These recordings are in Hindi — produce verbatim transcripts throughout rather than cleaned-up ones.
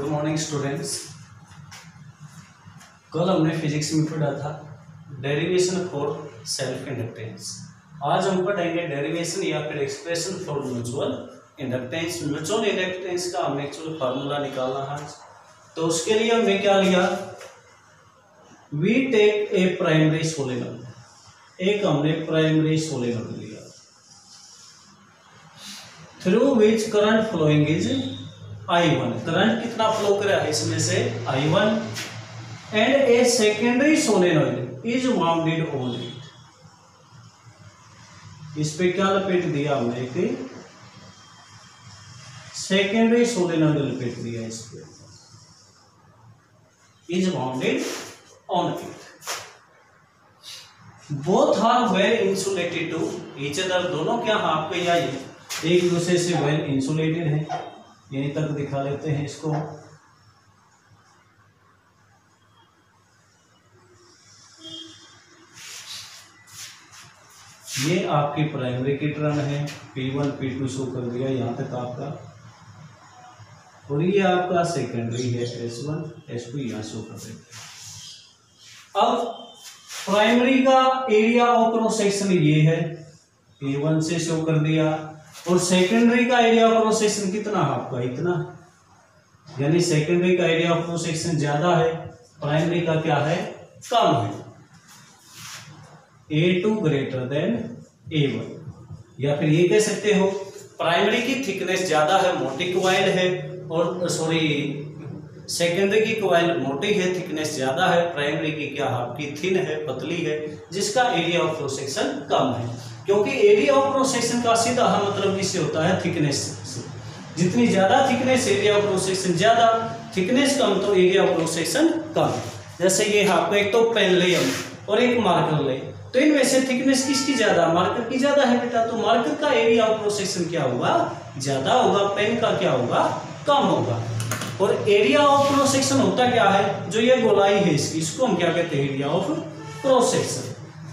Good morning students. कल हमने फिजिक्स में पढ़ा था डेरिवेशन फॉर सेल्फ इंडक्टेंस। आज हम पढ़ेंगे डेरिवेशन या फिर expression for mutual inductance. Mutual inductance का हमें एक्चुअल फार्मूला निकालना है, तो उसके लिए हमने क्या लिया, we take a primary solenoid, एक हमने प्राइमरी सोलेनोइड लिया through which current flowing is I one. Current कितना फ्लो कर रहा है इसमें से I one, and a secondary solenoid is wounded on it. इस पे क्या लपेट दिया हमने, एक सेकेंडरी सोलेनोइड लपेट दिया इस पे, is wounded on it. Both are well insulated to each other, दोनों क्या आपके या एक दूसरे से वेल इंसुलेटेड है। यहीं तक दिखा लेते हैं इसको। ये आपकी प्राइमरी की टर्न है, P one P two show कर दिया यहां तक आपका, और ये आपका सेकेंडरी है एस वन एस टू यहां शो कर देते। अब प्राइमरी का एरिया ऑफ क्रॉस सेक्शन ये है, ए वन से शो कर दिया, और सेकेंडरी का एरिया ऑफ क्रॉस सेक्शन कितना है आपका, इतना, यानी सेकेंडरी का एरिया ऑफ क्रॉस सेक्शन ज्यादा है, प्राइमरी का क्या है, कम है। A two greater than A one, या फिर ये कह सकते हो प्राइमरी की थिकनेस ज्यादा है, मोटी कॉइल है, और सॉरी सेकेंडरी की कॉइल मोटी है, थिकनेस ज्यादा है, प्राइमरी की क्या आपकी थिन है, पतली है, जिसका एरिया ऑफ क्रॉस सेक्शन कम है। क्योंकि एरिया ऑफ क्रॉस सेक्शन का सीधा मतलब किससे होता है, थिकनेस से। जितनी ज्यादा thickness area of cross section ज्यादा, थिकनेस कम तो एरिया ऑफ क्रॉस सेक्शन कम। जैसे ये आपको एक तो पेन ले हम और एक मार्कर ले, तो इनमें से थिकनेस किसकी ज्यादा, मार्कर की ज्यादा है बेटा, तो मार्कर का एरिया ऑफ क्रॉस सेक्शन क्या होगा, ज्यादा होगा, पेन का क्या होगा, कम होगा। और एरिया ऑफ क्रॉस सेक्शन होता क्या है, जो ये गोलाई है इसकी, इसको हम क्या कहते हैं, एरिया ऑफ क्रॉस सेक्शन।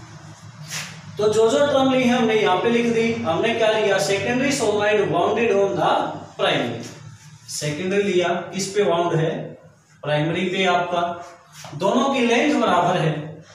तो जो जो टर्म ली है हमने यहाँ पे लिख दी। हमने क्या लिया, secondary solenoid wounded on the primary, secondary लिया, किस पे वाउंड है, प्राइमरी पे आपका, दोनों की लेंथ बराबर है,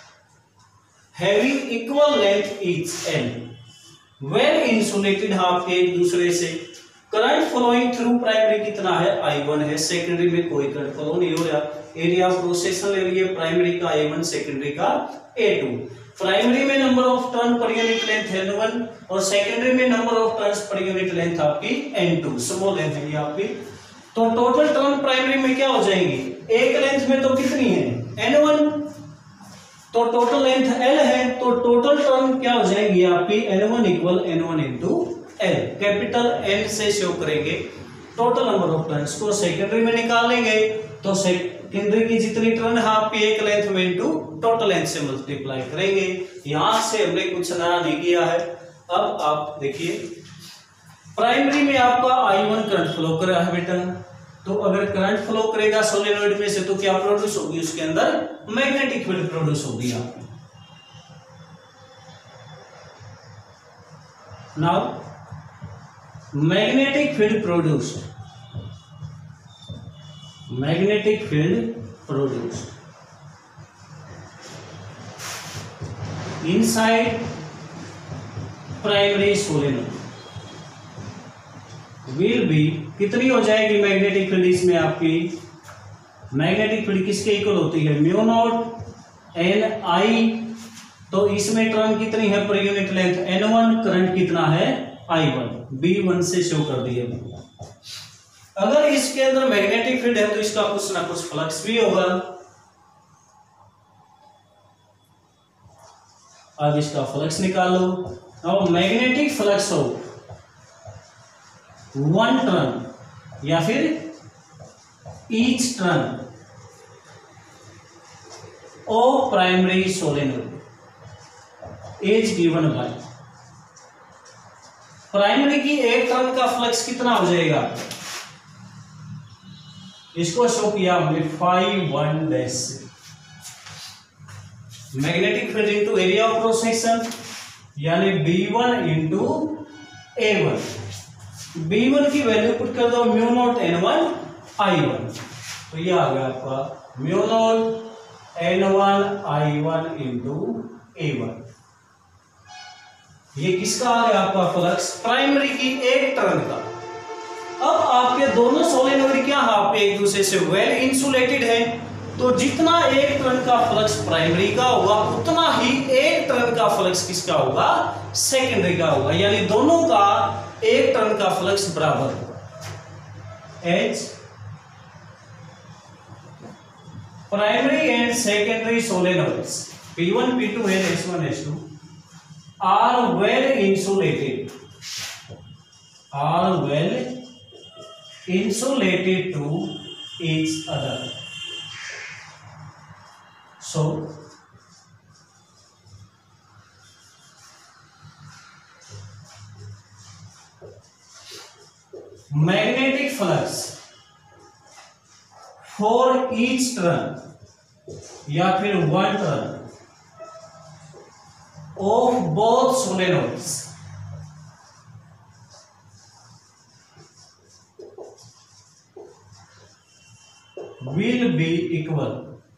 having equal length each L, well insulated आपके एक दूसरे से। करंट फ्लोइंग थ्रू प्राइमरी कितना है, आई वन है, सेकेंडरी में कोई करंट फ्लो नहीं हो रहा। एरिया ऑफ क्रॉस सेक्शन ले लिए, प्राइमरी का ए वन, सेकेंडरी का ए टू। प्राइमरी में number of turn per unit length N one, और सेकेंडरी में नंबर ऑफ टर्न्स पर यूनिट लेंथ आपकी एन टू, स्मॉल लेंथ है आपकी। तो टोटल टर्न प्राइमरी में क्या हो जाएंगी, एक लेंथ में तो कितनी है, एन वन, तो टोटल लेंथ एल है, तो टोटल टर्न क्या हो जाएंगी आपकी, N one equal N one into L, capital N से शो करेंगे टोटल नंबर ऑफ टर्न्स को। सेकेंडरी में निकाल लेंगे तो सेकेंडरी की जितनी टर्न है आपकी एक लेंथ में इनटू टोटल लेंथ से मल्टीप्लाई करेंगे। यहां से हमने कुछ नया नहीं किया है। अब आप देखिए, प्राइमरी में आपका आई वन करंट फ्लो कर रहा है बेटा, तो अगर करंट फ्लो करेगा सोलेनोइड में से तो क्या प्रोड्यूस होगी, उसके अंदर मैग्नेटिक फील्ड प्रोड्यूस होगी आपकी। Now magnetic field produce, magnetic field produce inside primary solenoid will be, कितनी हो जाएगी मैग्नेटिक फील्ड इसमें आपकी, मैग्नेटिक फील्ड किसके इक्वल होती है, म्यू नॉट एन आई, तो इसमें टर्न कितनी है पर unit length N one, current कितना है आई वन, बी वन से शो कर दिए। अगर इसके अंदर मैग्नेटिक फील्ड है तो इसका कुछ ना कुछ फ्लक्स भी होगा। अब इसका फ्लक्स निकालो। अब मैग्नेटिक फ्लक्स हो वन टर्न या फिर each turn of primary solenoid is given by, primary की एक टर्न का फ्लक्स कितना हो जाएगा, इसको शो किया हमने five one dash, magnetic field into area of cross section, यानी B one into A one. B one की वैल्यू पुट कर दो mu not N one I one, तो ये आ गया आपका mu not N one I one into A one. ये किसका आ गया आपका फ्लक्स? प्राइमरी की एक टर्न का। अब आपके दोनों सोलेनोइड क्या है एक दूसरे से वेल इंसुलेटेड है, तो जितना एक टर्न का फ्लक्स प्राइमरी का होगा उतना ही एक टर्न का फ्लक्स किसका होगा? सेकेंडरी का होगा। यानी दोनों का एक टर्न का फ्लक्स बराबर होगा। Each primary and secondary solenoids P one P two and S one S two are well insulated are well insulated to each other. So magnetic flux for each turn या फिर one turn of both solenoids will be equal।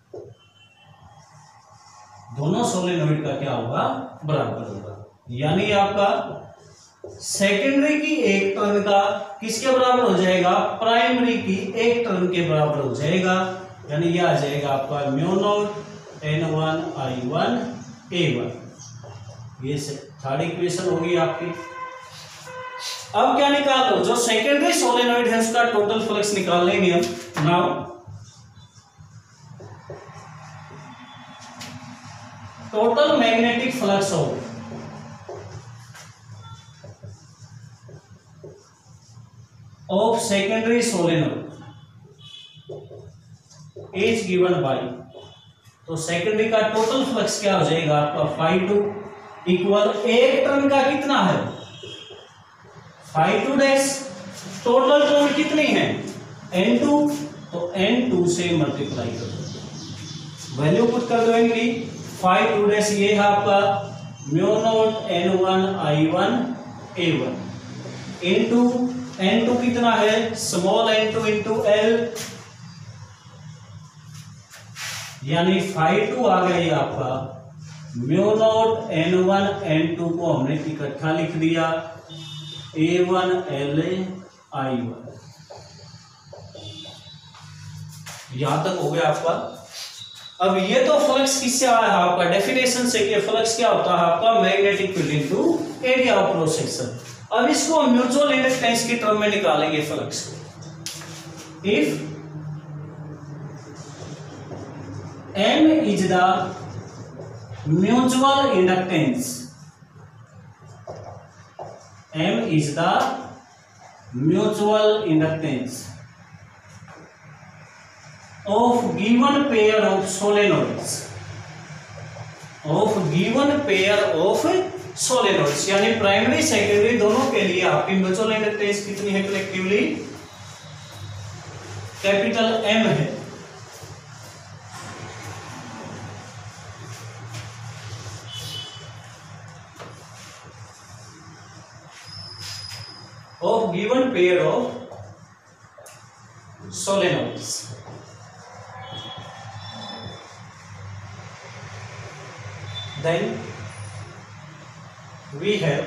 दोनों सोलेनोइड का क्या होगा? बराबर होगा। यानी आपका सेकेंडरी की एक टर्न का किसके बराबर हो जाएगा? प्राइमरी की एक टर्न के बराबर हो जाएगा। यानी यह आ जाएगा आपका mu not N one I one A one. ये थर्ड इक्वेशन होगी आपकी। अब क्या निकाल लो? जो सेकेंडरी सोलेनोइड है उसका टोटल फ्लक्स निकाल लेंगे हम। नाउ टोटल मैग्नेटिक फ्लक्स हो of secondary solenoid is given by, तो सेकेंडरी का टोटल फ्लक्स क्या हो जाएगा आपका? फाइव टू इक्वल एक टर्न का कितना है? Five two dash. Total turn कितनी है? एन टू, तो एन टू से मल्टीप्लाई कर दो, वैल्यू पुट कर दोगे। फाइव टू डैश ये है आपका mu not N one I one A one into N two कितना है? Small N two into L, यानी फाइव टू आ गया ये आपका mu not N one N two को हमने इकट्ठा लिख दिया A one L I one. यहां तक हो गया आपका। अब ये तो फ्लक्स किससे आया है आपका? डेफिनेशन से कि फ्लक्स क्या होता है आपका? Magnetic field into area of cross section. अब इसको म्यूचुअल इंडक्टेंस की टर्म में निकालेंगे फ्लक्स को। If M is the mutual inductance, M is the mutual inductance of given pair of solenoids, of given pair of solenoids, यानी प्राइमरी सेकेंडरी दोनों के लिए आपकी म्यूचुअल इंडक्टेंस कितनी है? कलेक्टिवली कैपिटल M है। of given pair of solenoids, then we have,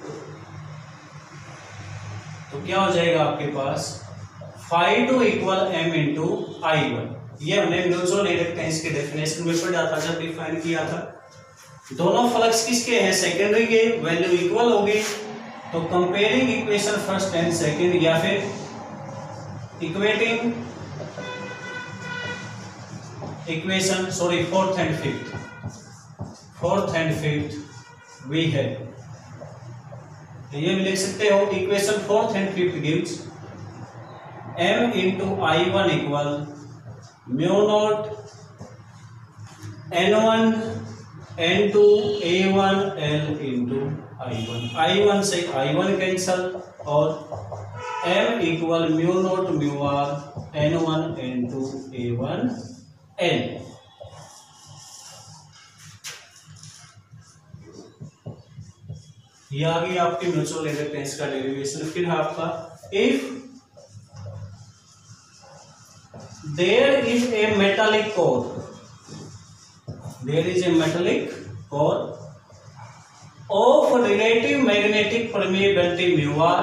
तो क्या हो जाएगा आपके पास? Five two equal M into I one. ये हमने म्यूचुअल इंडक्टेंस के डेफिनेशन में पढ़ा था जब डिफाइन किया था। दोनों फ्लक्स किसके हैं? सेकेंडरी के। वैल्यू इक्वल होगी, तो comparing equation first and second या फिर equating equation sorry fourth and fifth fourth and fifth we है। ये भी लिख सकते हो equation fourth and fifth gives m into I one equal mu not N one N two A one L into I one. I one से आई वन कैंसल और m equal mu not mu are N one N two A one L. ये आ गई आपकी म्यूचुअल इंडक्टेंस का डेरिवेशन। फिर आपका if there is a metallic core, there is a metallic core of relative magnetic permeability mu r,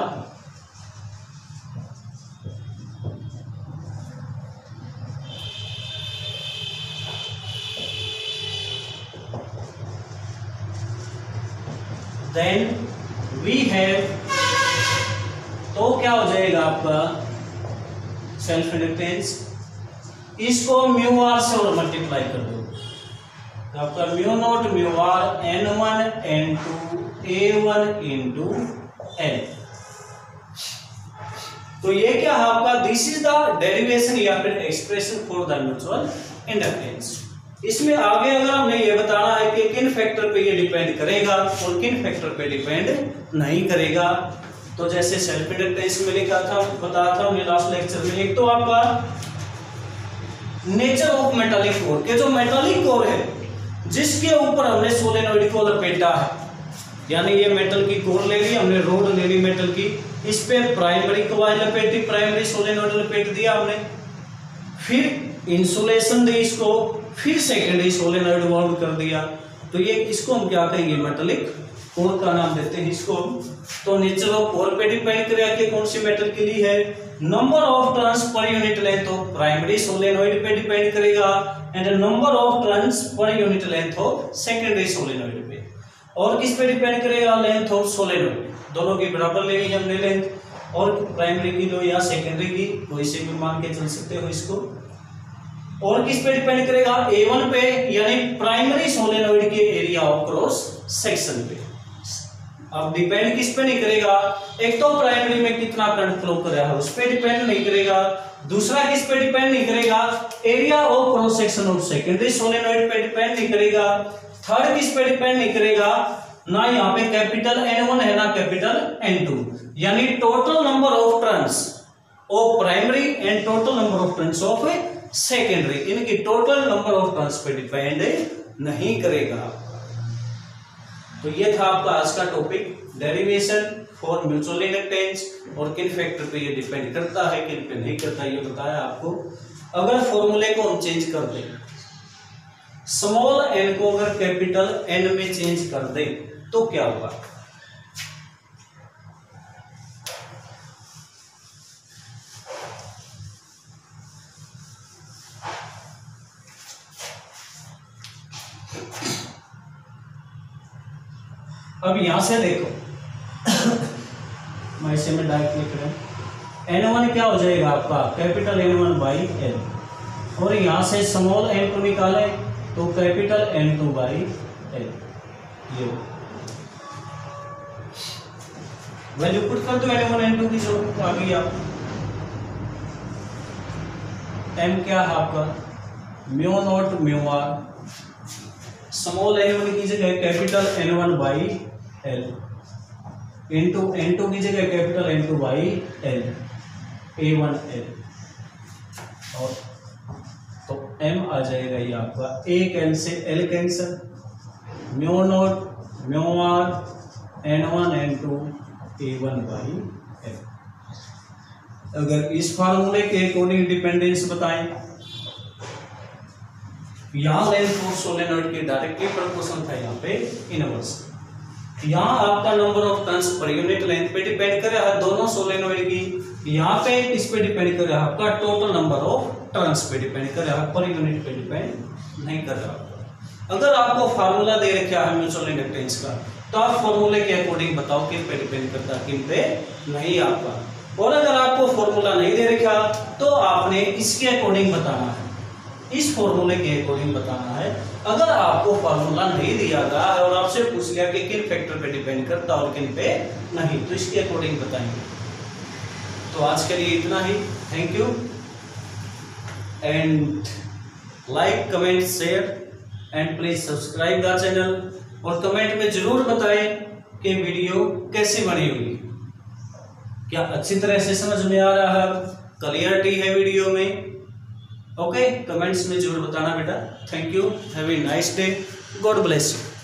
then we have, तो क्या हो जाएगा आपका सेल्फ इंडक्टेंस, इसको म्यू आर से और मल्टीप्लाई कर दो, तो आपका mu not mu are N one N two A one into N. तो ये क्या है आपका, दिस इज द डेरिवेशन या फिर expression for the mutual inductance. इसमें आगे अगर हमने ये बताना है कि किन फैक्टर पे ये डिपेंड करेगा और किन फैक्टर पे डिपेंड नहीं करेगा, तो जैसे सेल्फ इंडक्टेंस में लिखा था, बताया था हमने लास्ट लेक्चर में, एक तो आपका नेचर ऑफ मेटालिक कोर, के जो मेटालिक कोर है जिसके ऊपर हमने सोलेनोइड को लपेटा है, यानी ये मेटल की कोर ले ली हमने, रोड ले ली मेटल की, इस पे प्राइमरी कॉइल लपेटी, प्राइमरी सोलेनोइड लपेट दिया हमने, फिर इंसुलेशन दी इसको, फिर सेकेंडरी सोलेनोइड वाल्व कर दिया, तो ये इसको हम क्या कहेंगे, मेटालिक कोर का नाम देते हैं इसको। तो नेचर ऑफ कोर पे डिपेंड करेगा कि कौन सी मेटल के लिए है, नंबर ऑफ टर्न्स पर unit length of primary solenoid पे डिपेंड करेगा, एंड नंबर ऑफ टर्न्स पर unit length of secondary solenoid पे, और किस पे डिपेंड करेगा, लेंथ ऑफ सोलेनोइड, दोनों की बराबर लेनी है हमने लेंथ, और प्राइमरी की लो या सेकेंडरी की, कोई से भी मान के चल सकते हो इसको, और किस पे डिपेंड करेगा, ए वन पे, यानी प्राइमरी सोलेनोइड के एरिया ऑफ क्रॉस सेक्शन पे। अब डिपेंड किस पे नहीं करेगा, एक तो प्राइमरी में कितना करंट फ्लो कर रहा है उस पे डिपेंड नहीं करेगा, दूसरा किस पे डिपेंड नहीं करेगा, area of cross section of secondary solenoid पे डिपेंड नहीं करेगा, थर्ड किस पे डिपेंड नहीं करेगा, ना यहाँ पे कैपिटल एन वन है ना कैपिटल एन टू, यानी total number of turns of primary and total number of turns of secondary, इनकी टोटल नंबर ऑफ टर्न्स पे डिपेंड नहीं करेगा। तो ये था आपका आज का topic, derivation for mutual inductance, और किन फैक्टर पे ये डिपेंड करता है किन पे नहीं करता ये बताया आपको। अगर फॉर्मूले को हम चेंज कर दें, स्मॉल एन को अगर कैपिटल एन में चेंज कर दें तो क्या होगा, अब यहां से देखो मैं इसे में डायरेक्ट लिख रहा हूं, एन वन क्या हो जाएगा आपका capital N one by L, और यहां से स्मॉल एन टू निकाले तो capital N two by L, ये वैल्यू पुट कर दो एन वन एन टू की, जो आ गई आप एम क्या है आपका mu not mu R, small N one की जगह capital N one by L, into N two की जगह capital N two by L, A one L, और तो एम आ जाएगा ये आपका, A cancel L cancel, mu not mu are N one N two A one by L. अगर इस फार्मूले के अकॉर्डिंग डिपेंडेंस बताएं, यहां लेंथ ऑफ सोलेनोइड के डायरेक्टली प्रोपोर्शनल था, यहाँ पे इनवर्स, यहाँ आपका नंबर ऑफ टर्न्स पर यूनिट लेंथ पे डिपेंड कर रहा है दोनों सोलेनोइड की, यहाँ पे इस पे डिपेंड कर रहा है आपका टोटल नंबर ऑफ टर्न्स पे डिपेंड कर रहा है, पर यूनिट पे डिपेंड नहीं कर रहा। अगर आपको फार्मूला दे रखा है म्यूचुअल इंडक्टेंस का, तो आप फार्मूले के अकॉर्डिंग बताओ किन पे डिपेंड करता है किन पे नहीं आपका, और अगर आपको फार्मूला नहीं दे रखा तो आपने इसके अकॉर्डिंग बताना है, इस फॉर्मूले के अकॉर्डिंग बताना है। अगर आपको फॉर्मूला नहीं दिया गया है और आपसे पूछ लिया कि किन फैक्टर पे डिपेंड करता और किन पे नहीं, तो इसके अकॉर्डिंग बताएंगे। तो आज के लिए इतना ही, thank you, and like comment share and please subscribe the channel, और कमेंट में जरूर बताएं कि वीडियो कैसी बनी होगी, क्या अच्छी तरह से समझ में आ रहा है, क्लियरिटी है वीडियो में। ओके, कमेंट्स में जरूर बताना बेटा। Thank you, have a nice day, God bless you.